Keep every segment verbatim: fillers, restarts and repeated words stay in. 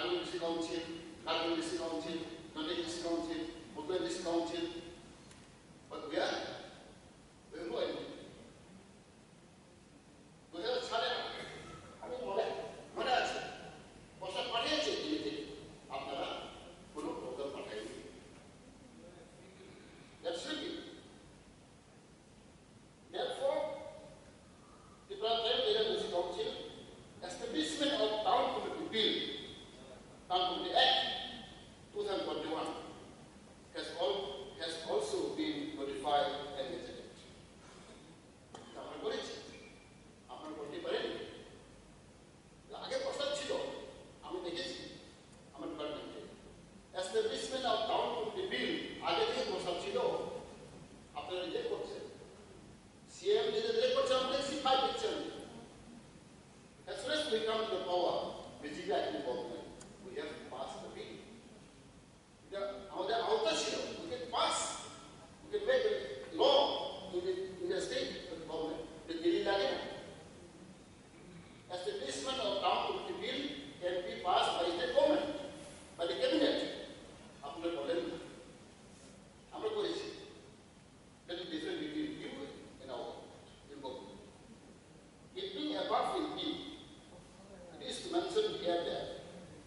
Kagul District Council, Kagul District Council, Nanded District Council, Mukla District Council. But we are, we have no idea. We have Chale, I mean, Mole, Molas, was a party, Apnara, Guru, local party. That's it. Therefore, the Pratham District Council, establishment of Town Committee Bill, Town Committee Act two thousand twenty-one, has, all, has also been modified and gazetted. Now, what is it? I'm going to put it in. আগে প্রস্তাব ছিল আমি দেখেছি আমার ডিপার্টমেন্টে establishment of town committee bill আগে থেকে প্রস্তাব ছিল আপনারা রিজেক্ট করছেন সিএম যেটা রিজেক্ট করছে আমরা দেখছি ফাইভ দিচ্ছেন as soon as we come to the power basically I think government we have to pass the bill আমাদের আওতা ছিল we can pass we can make a law in the, in the state government the daily লাগে না establishment of town committee bill can be passed by the government, by the cabinet. আপনারা বলেন না আমরা করেছি that is different between you and our government. It being above in bill, it is mentioned here that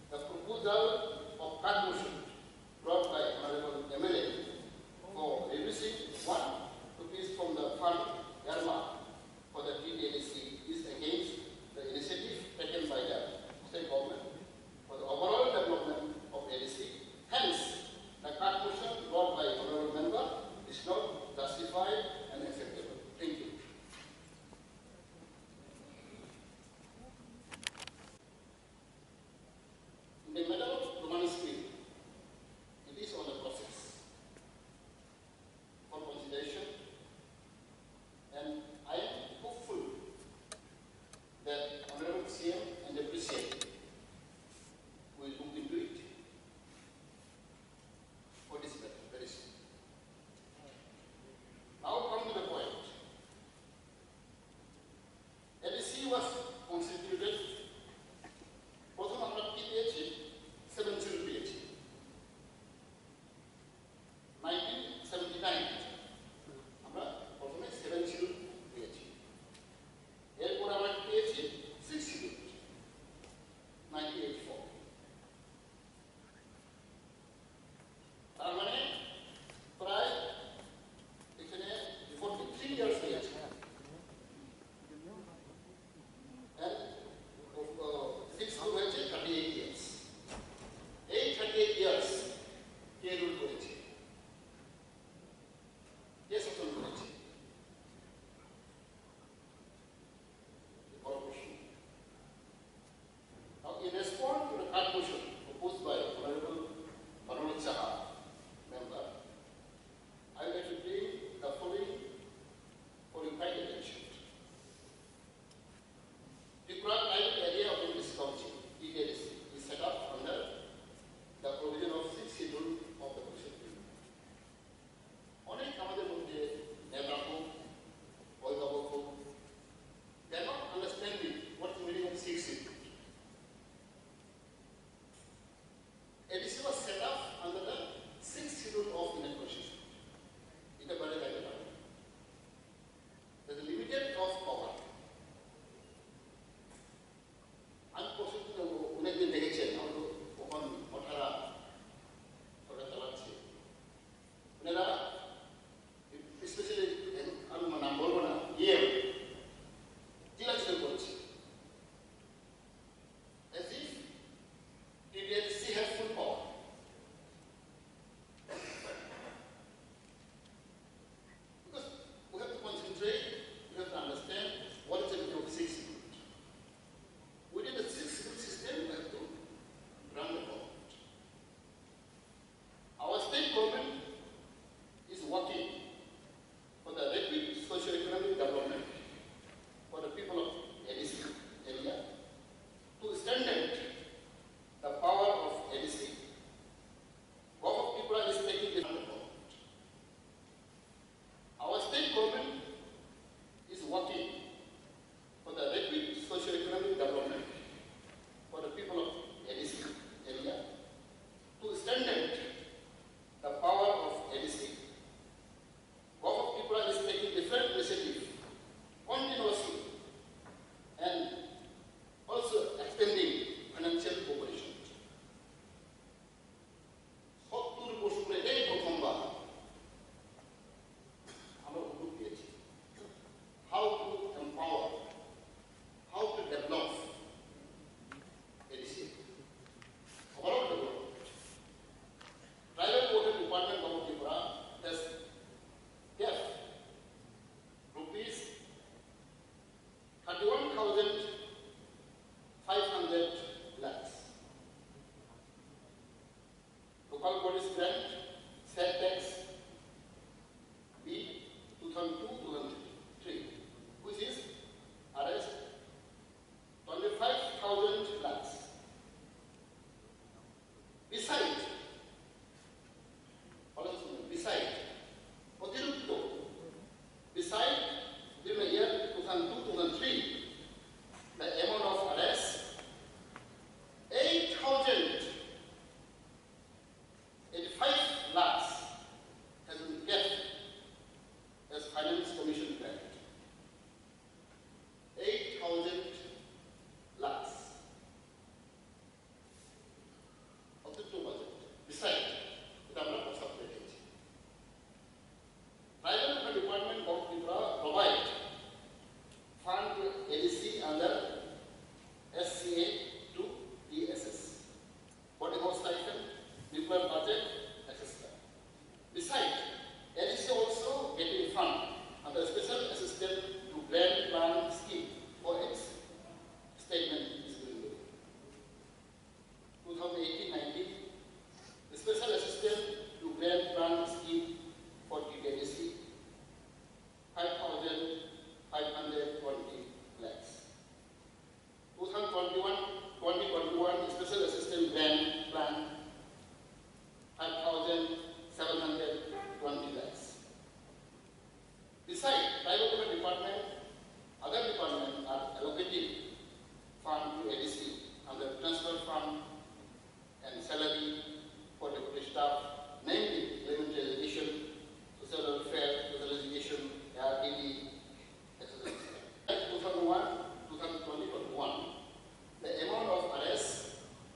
fund and salary for deputy staff, namely elementary education, social welfare, social education, A R D D, et cetera. two thousand one, two thousand twenty, twenty-one, the amount of arrests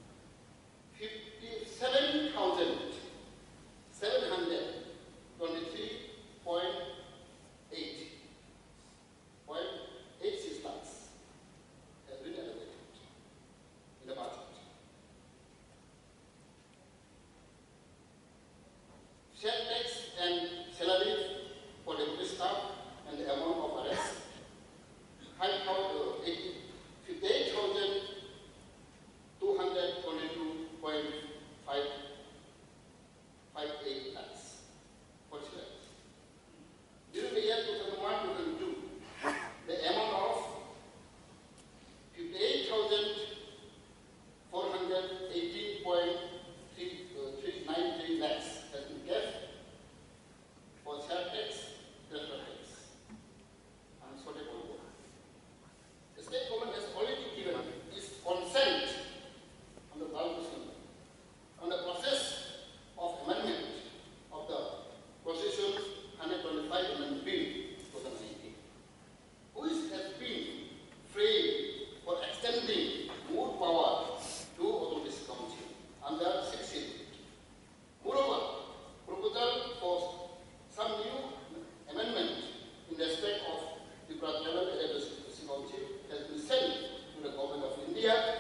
fifty-seven thousand seven hundred twenty-three point eight six lakhs has been allocated in the budget. Share tax and salary for deputy staff and the amount of arrests fifty-eight thousand two hundred twenty-two point five eight lakhs. What's that? During the year two thousand one to two thousand two, the amount of fifty-eight thousand four hundred eighteen point three nine three lakhs has been kept for share tax, transfer tax, and so on. The state government has already given its consent on the on the process of amendment of the Constitution one twenty-five Amendment Bill twenty nineteen, which has been framed for extending more power to Autonomous Council under sixteen. Moreover, proposal for some new amendment in respect of the Level Adequacy Council has been sent to the Government of India